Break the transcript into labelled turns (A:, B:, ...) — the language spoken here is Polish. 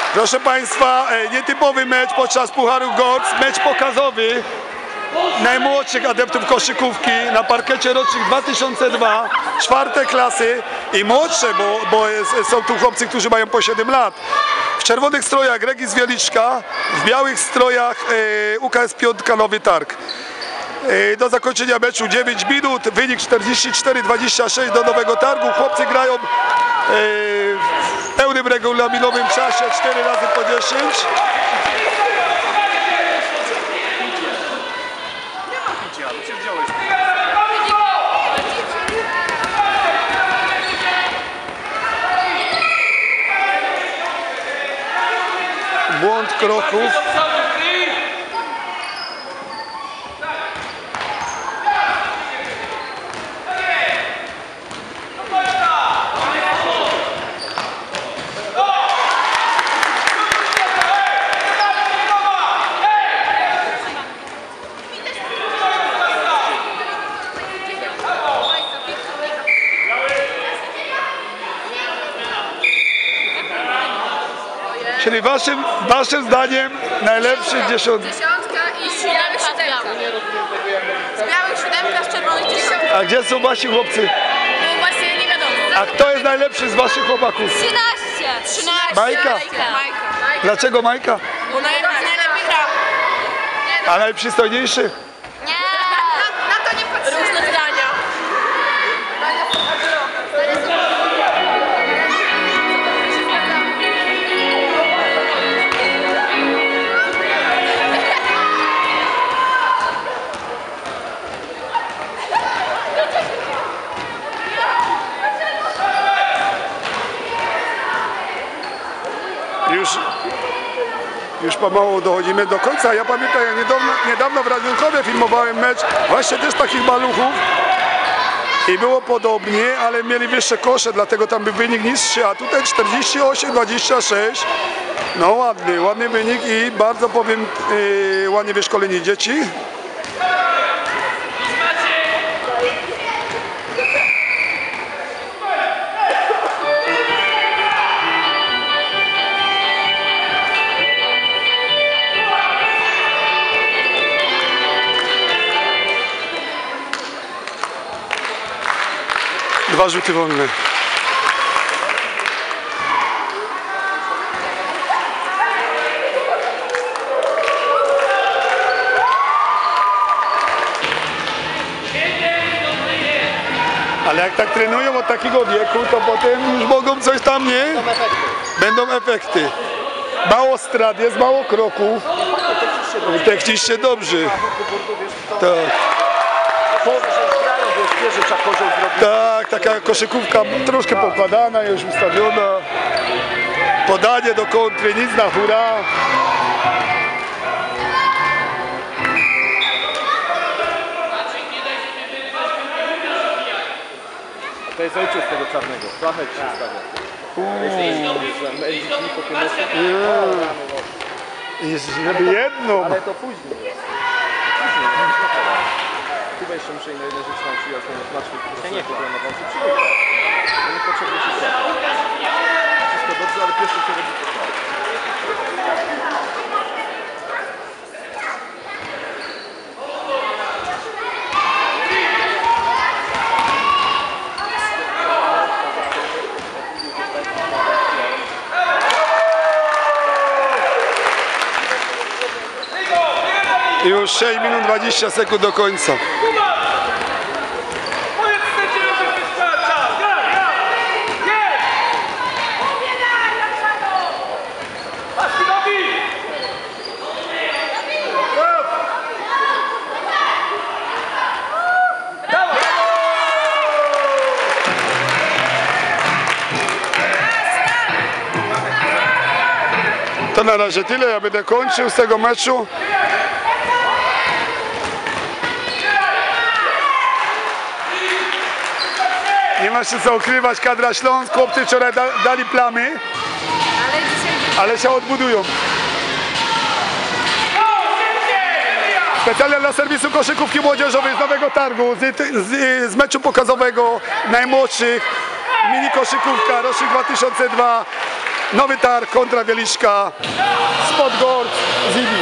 A: Proszę Państwa, nietypowy mecz podczas Pucharu Gorc, mecz pokazowy najmłodszych adeptów koszykówki na parkecie rocznik 2002, 4. klasy i młodsze, bo są tu chłopcy, którzy mają po 7 lat. W czerwonych strojach Regis Wieliczka, w białych strojach UKS Piątka Nowy Targ. Do zakończenia meczu 9 minut, wynik 44-26 do Nowego Targu. Chłopcy grają w pełnym regulaminowym czasie, 4 razy po 10. Błąd kroków. Czyli waszym zdaniem najlepszy dziesiątka
B: i z białych siódemka. Z białych siódemka, z czerwonych dziesiątka.
A: A gdzie są wasi chłopcy?
B: No właśnie nie wiadomo.
A: A kto jest najlepszy z waszych chłopaków?
B: 13.
A: Majka? Dlaczego Majka?
B: Bo najlepiej gra.
A: A najprzystojniejszy?
B: Nie. Na to nie patrzymy. Różne zdania.
A: Już pomału dochodzimy do końca. Ja pamiętam, jak niedawno w Radionkowie filmowałem mecz właśnie też takich maluchów i było podobnie, ale mieli wyższe kosze, dlatego tam był wynik niższy, a tutaj 48-26. No ładny wynik i bardzo powiem ładnie wyszkoleni dzieci. Dwa rzuty wolne. Ale jak tak trenują od takiego wieku, to potem już mogą coś tam, nie? Będą efekty. Mało strat, jest mało kroków. Technicznie dobrze. Tak. Tak, taka koszykówka troszkę pokładana, już ustawiona. Podanie do kontry, nic na hura.
C: To jest ojciec tego czarnego, Flamek się stawia.
A: Żeby jedną.
C: Ale to później. Chyba jeszcze muszę na jedną rzecz nauczyć, jak ten smaczny nie programował się przyjechał. To nie potrzebuje się sprawy. Wszystko dobrze, ale pierwsze się robi to samo.
A: Już 6 minut 20 sekund do końca. To na razie tyle, ja będę kończył z tego meczu. Nie ma się co ukrywać, kadra Śląsk, chłopcy wczoraj dali plamy, ale się odbudują. Specjalnie dla serwisu koszykówki młodzieżowej z Nowego Targu, z meczu pokazowego najmłodszych, mini koszykówka, rocznik 2002. Nowy Targ kontra Wieliczka, Spot Gorc, Zibi.